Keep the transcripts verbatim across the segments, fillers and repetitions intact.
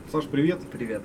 Саш, привет. Привет.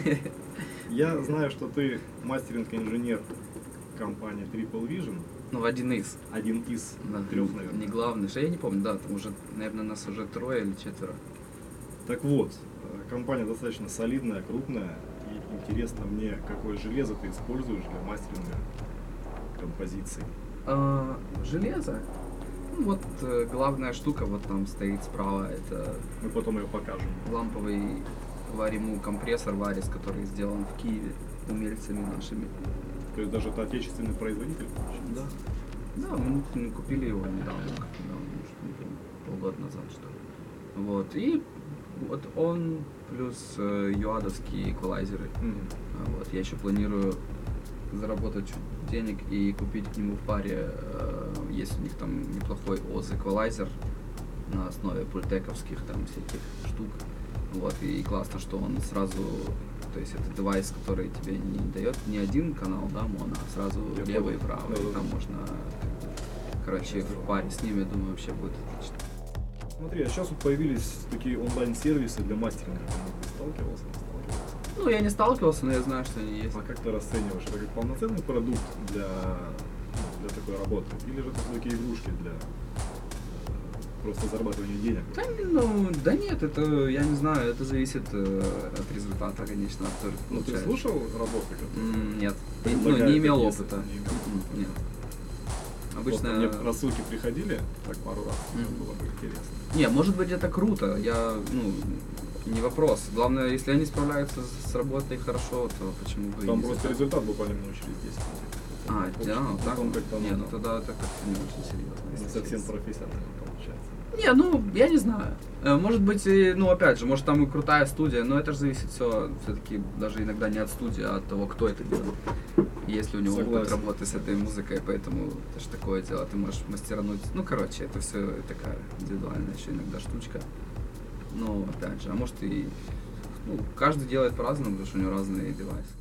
Я знаю, что ты мастеринг-инженер компании Triple Vision. Ну, один из. Один из Да, трех, наверное. не главный. Что я не помню, да, там уже, наверное, нас уже трое или четверо. Так вот, компания достаточно солидная, крупная. И интересно мне, какое железо ты используешь для мастеринга композиций. А, железо? Ну, вот э, главная штука вот там стоит справа. Это Мы потом ее покажем. ламповый Varimu компрессор Varis, который сделан в Киеве умельцами нашими. То есть даже это отечественный производитель? Да. Да, мы, мы купили его недавно, как недавно, может, не помню, полгода назад, что ли. Вот. И вот он плюс э, юадовские эквалайзеры. Мгм. А Вот. Я еще планирую заработать чуть денег и купить к нему в паре, э, есть у них там неплохой Oz эквалайзер на основе пультековских там всяких штук. Вот. И классно, что он сразу, то есть это девайс, который тебе не дает не один канал, да, моно, а сразу Я левый и понял. правый. Да-да-да. И там можно, короче, в паре с ними, я думаю, вообще будет отлично. Смотри, а сейчас вот появились такие онлайн-сервисы для мастеринга. Ты сталкивался? Не сталкивался? Ну, я не сталкивался, но я знаю, что они есть. А как ты расцениваешь? Это как полноценный продукт для, ну, для такой работы? Или же это все-таки игрушки для э, просто зарабатывания денег? Да, ну, да нет, это, я не знаю, это зависит э, от результата, конечно, который Ну, ты получаешь. слушал работы, которые М, Нет, ну, предлагают не имел такие опыта. сеты? Не имел. М, Нет. Просто Обычно... мне рассылки приходили, так пару раз, Мгм. было бы интересно. Не, может быть, это круто, я, ну, не вопрос. Главное, если они справляются с с работой хорошо, то почему бы и Там не просто заказать? результат буквально минут через десять. А, да, вот так? Потом как-то Не, оно ну тогда это как-то не очень серьезно. не если совсем честно. профессионально получается. Не, ну, я не знаю. Э, Может быть, и, ну, опять же, может там и крутая студия, но это же зависит все, все-таки даже иногда не от студии, а от того, кто это делает. Есть ли у него опыт Согласен. работы с этой музыкой, поэтому это же такое дело, ты можешь мастерануть. Ну, короче, это все такая индивидуальная еще иногда штучка. Но, опять же, а может и, ну, каждый делает по-разному, потому что у него разные девайсы.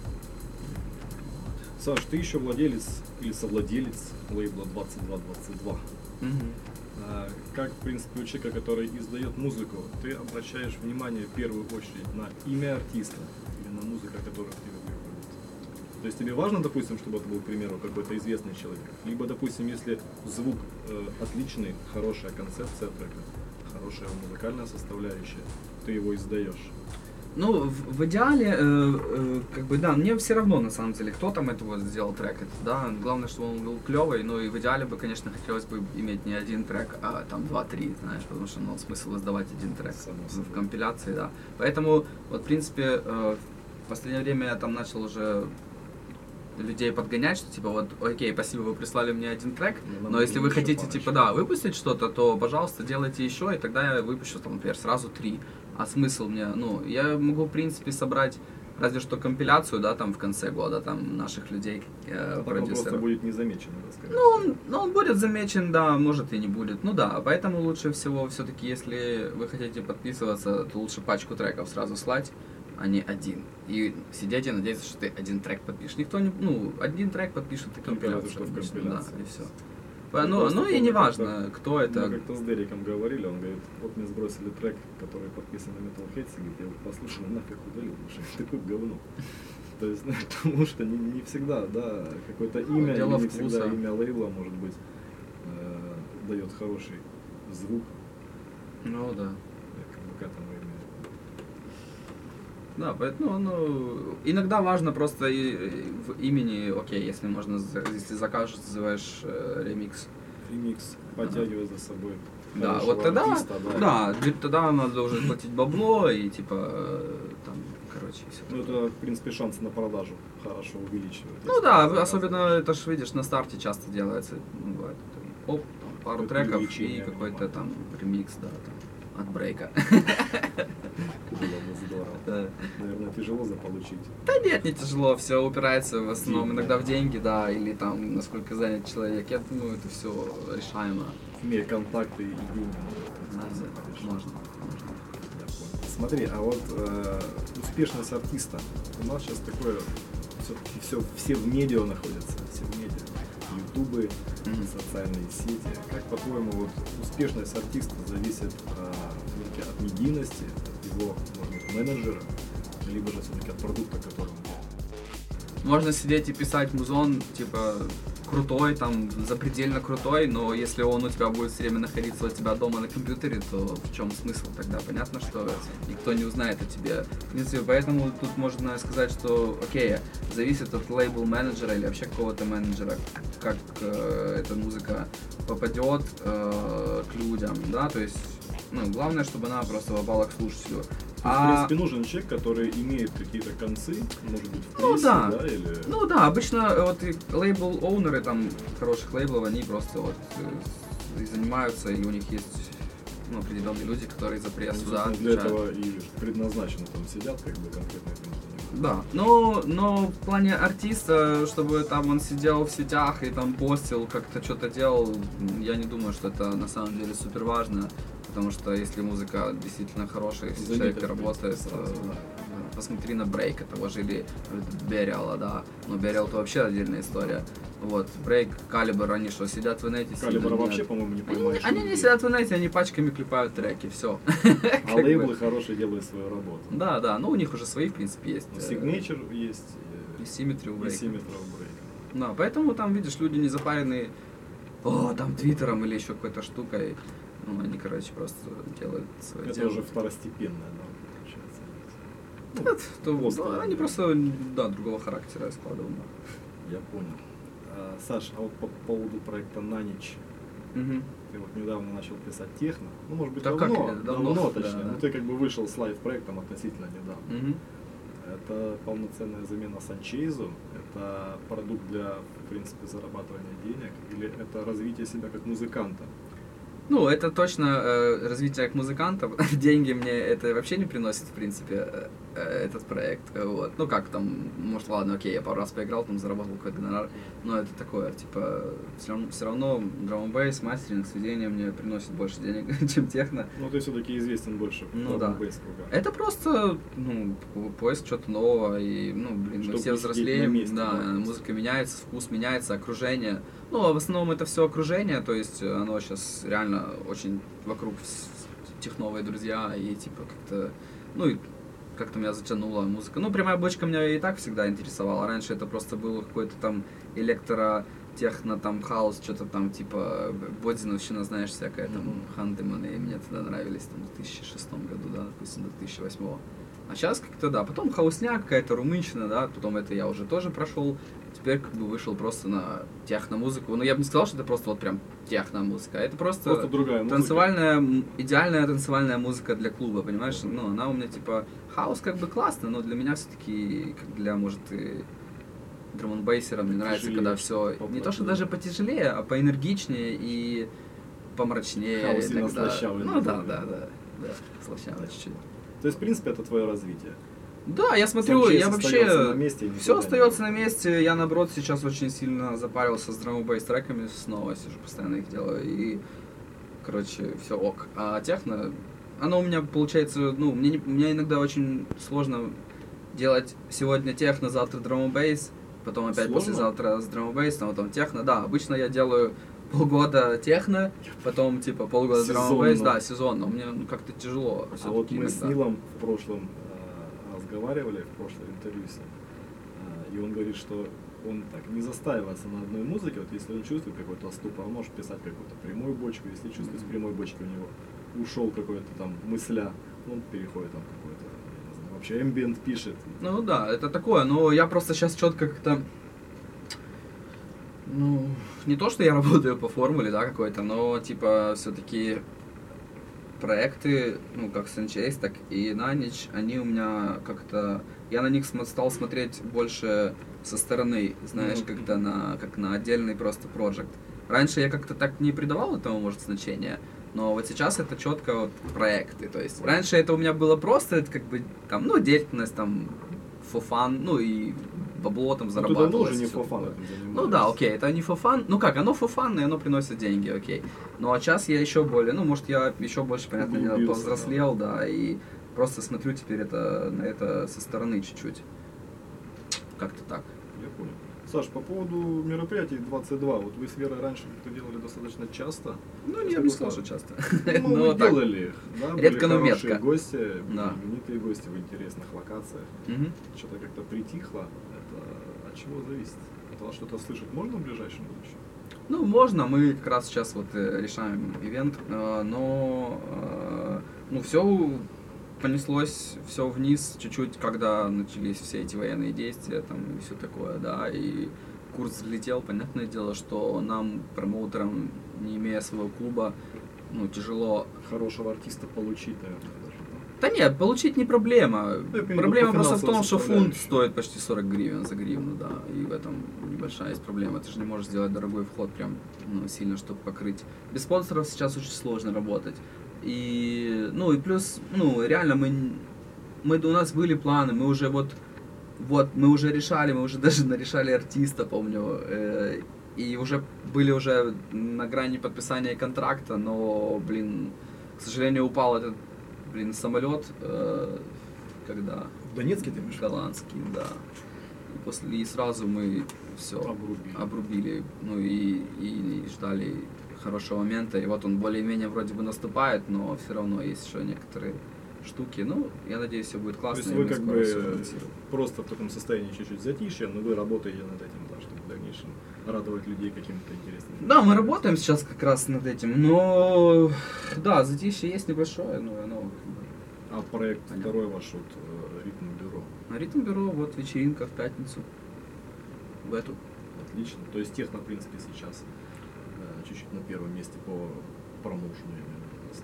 Саш, ты еще владелец или совладелец лейбла двадцать два двадцать два. А, Как, в принципе, у человека, который издает музыку, ты обращаешь внимание в первую очередь на имя артиста или на музыку, которая к тебе приходит? То есть тебе важно, допустим, чтобы это был, к примеру, какой-то известный человек? Либо, допустим, если звук э, отличный, хорошая концепция трека, хорошая музыкальная составляющая, ты его издаешь. Ну, в, в идеале, э, э, как бы, да, мне все равно, на самом деле, кто там это вот сделал трек, это, да, главное, чтобы он был клевый, но и в идеале бы, конечно, хотелось бы иметь не один трек, а там два-три, знаешь, потому что, ну, смысл издавать один трек Само в, собой. в компиляции, да. Поэтому, вот, в принципе, э, в последнее время я там начал уже людей подгонять, что, типа, вот, окей, спасибо, вы прислали мне один трек, Но нам но если вы нужно еще хотите, парочку. типа, да, выпустить что-то, то, пожалуйста, делайте еще, и тогда я выпущу, там, например, сразу три. А смысл мне, ну, я могу, в принципе, собрать разве что компиляцию, да, там, в конце года, там, наших людей, э, Так он просто продюсеров. будет незамечен, надо сказать. Ну он, ну, он будет замечен, да, может и не будет. Ну да, поэтому лучше всего, все-таки, если вы хотите подписываться, то лучше пачку треков сразу слать, а не один. И сидеть и надеяться, что ты один трек подпишешь. Никто не, ну, один трек подпишет и компиляцию. что в обычно, компиляции. Да, и все. Ну, Ну, просто ну и помню, не важно, как-то- кто это. Мы как-то с Дериком говорили, он говорит, вот мне сбросили трек, который подписан на Metalheads, говорит, я его послушал, нафиг удалил, потому что такое говно. То есть, ну, потому что не, не всегда, да, какое-то Ну, имя, дело или не вкуса. всегда имя лейбла, может быть, э, дает хороший звук. Ну да. Я как бы к этому имею. Да, поэтому, ну, иногда важно просто и, и в имени, окей, если можно, за- если закажешь, называешь э, ремикс. Ремикс, подтягивая за собой Да, хорошего вот тогда, артиста, да. да, для- тогда надо уже платить бабло и типа, э, там, короче, и всё Ну, такое. это, в принципе, шанс на продажу хорошо увеличивает. Ну если да, ты особенно заказываешь. это ж видишь, на старте часто делается, ну, бывает, там, оп, там, пару Какое-то треков и увеличение какой-то внимания. там ремикс, да, там, от брейка. Было бы здорово. Да. Наверное, тяжело заполучить. Да нет, не тяжело, все упирается в основном Деньги. иногда в деньги, да, или там, насколько занят человек. Я думаю, это все решаемо. Имея контакты и деньги. Да, можно да, решить. можно, можно. Я понял. Смотри, а вот э, успешность артиста. У нас сейчас такое, все-таки все, все в медиа находятся, все в медиа. ютубы, Мгм. социальные сети. Как, по-твоему, вот успешность артиста зависит а, все-таки от медийности, от его, может быть, менеджера, либо же все-таки от продукта, который он делает? Можно сидеть и писать музон, типа, крутой, там, запредельно крутой, но если он у тебя будет все время находиться у тебя дома на компьютере, то в чем смысл тогда? Понятно, что никто не узнает о тебе. В принципе, поэтому тут можно сказать, что, окей, зависит от лейбл-менеджера или вообще какого-то менеджера, как э, эта музыка попадет э, к людям, да, то есть, ну, главное, чтобы она просто попала к слушателю. То есть, в принципе, нужен человек, который имеет какие-то концы, может быть, в Ну прессе, да. да, или... Ну да, обычно э, вот и лейбл-оунеры там хороших лейблов, они просто вот э, и занимаются, и у них есть, ну, определенные люди, которые за Они, прессу, да, собственно, для отвечают. этого и предназначены, там сидят, как бы, конкретно этим занимаются. Да, но, но в плане артиста, чтобы там он сидел в сетях и там постил, как-то что-то делал, я не думаю, что это на самом деле супер важно, потому что если музыка действительно хорошая, если Заметят, человек в принципе, работает, сразу, то, да. да, посмотри на Брейка того же или Бериала, да, но Бериал это вообще отдельная история. Вот, Брейк, Калибр, они что, сидят в инете? Калибра сидят? вообще, Нет. по-моему, не Они, поймаешь. они не нигде. сидят в инете, они пачками клепают треки, все. А лейблы хорошие делают свою работу. Да, да, ну у них уже свои, в принципе, есть. Ну, э, Signature есть, И Symmetry у и Брейка. Symmetry у Брейка. Да, поэтому там, видишь, люди не запаренные, о, там, твиттером или еще какой-то штукой. Ну, они, короче, просто делают свое Это дело. уже второстепенное, да, получается. Да, то- просто, да, они да. просто, да, другого характера складывают. Я понял. А, Саш, а вот по поводу проекта Нанич, Мгм. ты вот недавно начал писать техно, ну, может быть, Да давно, как это? Давно, давно, да, точнее, да. но ты как бы вышел с лайв-проектом относительно недавно. Мгм. Это полноценная замена Санчейзу, это продукт для, в принципе, зарабатывания денег, или это развитие себя как музыканта? Ну, это точно э, развитие как музыканта. Деньги мне это вообще не приносит, в принципе, э, э, этот проект. э, Вот. Ну как там, может, ладно, окей, я пару раз поиграл, там заработал какой-то гонорар. Но это такое, типа, все равно, все равно драм н бейс, мастеринг, сведение мне приносит больше денег, чем техно. Ну, ты все-таки известен больше в Ну да. драм-н-бейс кругах. Это просто, ну, поиск чего-то нового, и, ну, блин, мы Чтоб все не сидеть на взрослеем, месте, да, да. музыка меняется, вкус меняется, окружение. Ну, а в основном это все окружение, то есть оно сейчас реально очень вокруг с- техновые друзья, и типа как-то, ну, и как-то меня затянула музыка. Ну, прямая бочка меня и так всегда интересовала. Раньше это просто было какой-то там электро, техно, там, хаус, что-то там, типа, бодзиновщина, знаешь, всякая, там, Мгм. Хандеманы, и мне тогда нравились, там, в две тысячи шестом году, да, допустим, до две тысячи восьмого. А сейчас как-то, да, потом хаусня, какая-то румынщина, да, потом это я уже тоже прошел, теперь как бы вышел просто на техно-музыку. Ну, я бы не сказал, что это просто вот прям техно-музыка, это просто, Просто другая музыка. танцевальная, м, идеальная танцевальная музыка для клуба, понимаешь? Ну, она у меня, типа, хаус как бы классно, но для меня все-таки, как для, может, и драм-н-бейсера, мне нравится, Потяжелее, когда все, не поплотнее. то, что даже потяжелее, а поэнергичнее и помрачнее. Хаос и именно тогда- слащавый, Ну да, да, такой. да, да, да, слащавый чуть-чуть. То есть, в принципе, это твое развитие. Да, я смотрю, Санчейз я остается вообще... на месте и никуда Все не остается на уходит. месте. Я, наоборот, сейчас очень сильно запарился с драм н бейс треками, снова сижу, постоянно их делаю. И, короче, все ок. А техно, оно у меня получается, ну, мне, не- мне иногда очень сложно делать сегодня техно, завтра драм н бейс, потом опять Сложно? послезавтра с драм н бейсом, потом техно. Да, обычно я делаю полгода техно, потом типа полгода драм н бейс, Сезонно. да, сезонно. Мне ну, как-то тяжело. А всё-таки вот мы с иногда. Нилом в прошлом э, разговаривали, в прошлом интервью с ним, э, и он говорит, что он так не застаивается на одной музыке, вот если он чувствует какой-то ступор, он может писать какую-то прямую бочку, если чувствует с прямой бочки у него ушел какой-то там мысля, он переходит там какой-то, я не знаю, вообще ambient пишет. Ну да, это такое, но я просто сейчас четко как-то, ну, не то, что я работаю по формуле, да, какой-то, но, типа, все-таки проекты, ну, как Санчейз, так и Нанич, они у меня как-то, я на них смо- стал смотреть больше со стороны, знаешь, Мгм. как-то на, как на отдельный просто проект. Раньше я как-то так не придавал этому, может, значения, но вот сейчас это четко вот проекты, то есть раньше это у меня было просто, это как бы, там, ну, деятельность, там, for fun, ну, и бабло там Ну, ты зарабатывалось. давно уже не всё for fun такое. этим занимаешься. Ну да, окей, это не for fun. Ну как, оно for fun, и оно приносит деньги, окей. Ну а сейчас я еще более, ну может я еще больше, понятное дело, Углубился, повзрослел, да, и просто смотрю теперь это, на это со стороны чуть-чуть. Как-то так. Я понял. Саш, по поводу мероприятий двадцать два, вот вы с Верой раньше это делали достаточно часто. Ну, я бы не сказал, что часто. Ну, Но вы так, делали их, да? редко, Были но хорошие метко. гости, Да. именитые гости в интересных локациях. Мгм. Что-то как-то притихло. Это от чего зависит? От вас что-то слышать можно в ближайшем будущем? Ну, можно, мы как раз сейчас вот э, решаем ивент, э, но э, ну, все понеслось, все вниз чуть-чуть, когда начались все эти военные действия там и все такое, да, и курс взлетел, понятное дело, что нам, промоутерам, не имея своего клуба, ну, тяжело. Хорошего артиста получить, наверное, даже. Да нет, получить не проблема. Ну, я понимаю, Проблема по просто в том, финансовой что фунт составляющей. стоит почти сорок гривен за гривну, да, и в этом небольшая есть проблема. Ты же не можешь сделать дорогой вход прям ну, сильно, чтобы покрыть. Без спонсоров сейчас очень сложно работать. И, ну, и плюс, ну, реально мы, н- мы, у нас были планы, мы уже вот, вот, мы уже решали, мы уже даже нарешали артиста, помню, э, и уже были уже на грани подписания контракта, но, блин, к сожалению, упал этот, блин, самолет, э, когда В Донецке ты имеешь в виду? голландский, да. И после и сразу мы все Обрубили. обрубили, ну и, и ждали хорошего момента. И вот он более-менее вроде бы наступает, но все равно есть еще некоторые штуки. Ну, я надеюсь, все будет То классно. есть и вы мы как скоро бы всё анонсируем. просто в таком состоянии чуть-чуть затишья, но вы работаете над этим, да, чтобы в дальнейшем радовать людей каким-то интересным. Да, мы работаем сейчас как раз над этим, но да, затишье есть небольшое, но оно как бы. А проект Понятно. второй ваш, вот, э, Ритм Бюро. На Ритм Бюро вот вечеринка в пятницу. В эту. Отлично. То есть техно, в принципе, сейчас э, чуть-чуть на первом месте по промоушену именно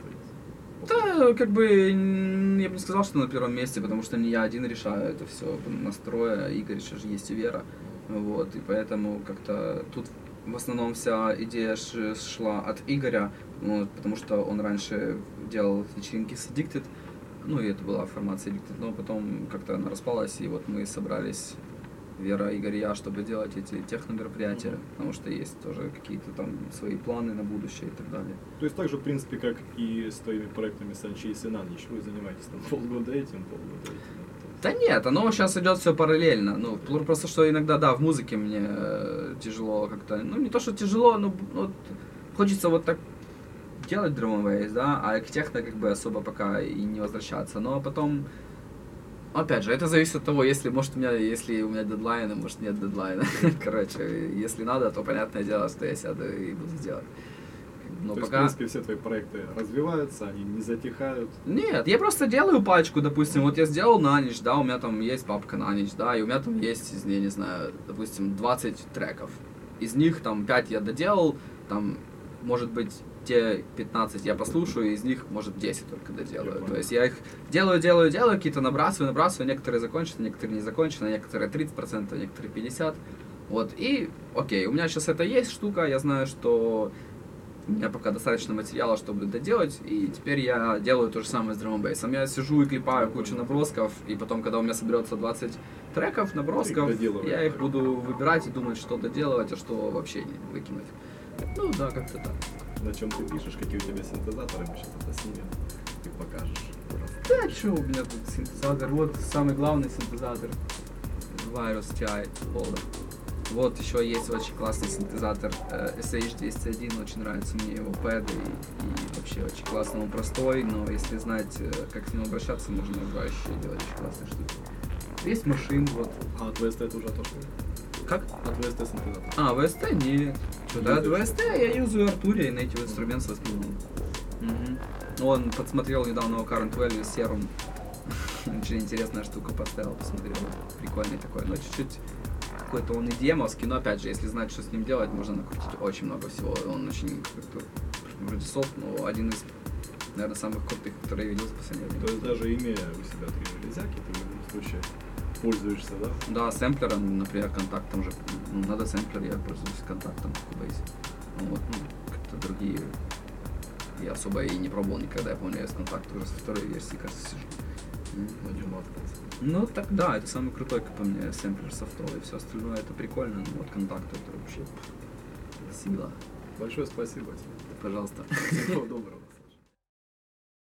стоит. Да, как бы м, я бы не сказал, что на первом месте, потому что не я один решаю это все настроя. Игорь еще же есть и Вера. Вот, и поэтому как-то тут в основном вся идея ш- шла от Игоря, ну, потому что он раньше делал вечеринки с Addicted, ну и это была формация Addicted, но потом как-то она распалась, и вот мы собрались, Вера, Игорь и я, чтобы делать эти техномероприятия, Мгм. потому что есть тоже какие-то там свои планы на будущее и так далее. То есть так же, в принципе, как и с твоими проектами Санчи и Синанич, вы занимаетесь там полгода этим, полгода этим. Да нет, оно сейчас идет все параллельно. Ну, пл- просто что иногда, да, в музыке мне э, тяжело как-то. Ну, не то, что тяжело, но вот хочется вот так делать drum and bass, да, а к техно как бы особо пока и не возвращаться. Но потом, опять же, это зависит от того, если, может, у меня, если у меня дедлайны, может, нет дедлайна. Короче, если надо, то понятное дело, что я сяду и буду делать. Но То есть, в пока... принципе, все твои проекты развиваются, они не затихают. Нет, я просто делаю пачку, допустим, вот я сделал на ночь, да, у меня там есть папка на ночь, да, и у меня там есть, я не знаю, допустим, двадцать треков. Из них там пять я доделал, там, может быть, те пятнадцать я послушаю, из них, может, десять только Я доделаю. понял. То есть я их делаю, делаю, делаю, какие-то набрасываю, набрасываю, некоторые закончены, некоторые не закончены, некоторые тридцать процентов, некоторые пятьдесят процентов. Вот, и, окей, у меня сейчас это есть штука, я знаю, что у меня пока достаточно материала, чтобы доделать, и теперь я делаю то же самое с Drum and Bass. Я сижу и клепаю кучу набросков, и потом, когда у меня соберется двадцать треков, набросков, Ты их доделываешь. я их буду выбирать и думать, что доделывать, а что вообще не выкинуть. Ну да, как-то так. На чем ты пишешь, какие у тебя синтезаторы, мы сейчас это снимем, ты покажешь. Да, что у меня тут синтезатор, вот самый главный синтезатор, Virus ти ай Folder. Вот еще есть очень классный синтезатор э, эс эйч двести один, очень нравится мне его пэды и, и вообще очень классно, он простой, но если знать, э, как с ним обращаться, можно вообще делать очень классные штуки. Есть машин, вот. А от ви эс ти это уже отошло? Как? От ви эс ти синтезатор. А, ви эс ти нет. Что, да, от ви эс ти я юзаю Arturia и Native Instruments в основном. Мгм. Он подсмотрел недавно у Current Value Serum. Очень интересная штука, поставил, посмотрел. Прикольный такой, но чуть-чуть какой-то он и демовский, но опять же, если знать, что с ним делать, можно накрутить очень много всего. Он очень как-то вроде софт, но один из, наверное, самых крутых, которые я видел за последнее время. То есть даже имея у себя три железяки, ты в любом случае пользуешься, да? Да, сэмплером, например, контактом же, ну, надо сэмплер, я пользуюсь контактом в Cubase. Ну, вот, ну, как-то другие я особо и не пробовал никогда, я помню, я с контакта уже со второй версии, кажется, сижу. М. На дюймах. Ну, так да, это самый крутой, как по мне, сэмплер софтовый, все остальное это прикольно, но вот контакт это вообще сила. Большое спасибо тебе. Пожалуйста. Всего доброго.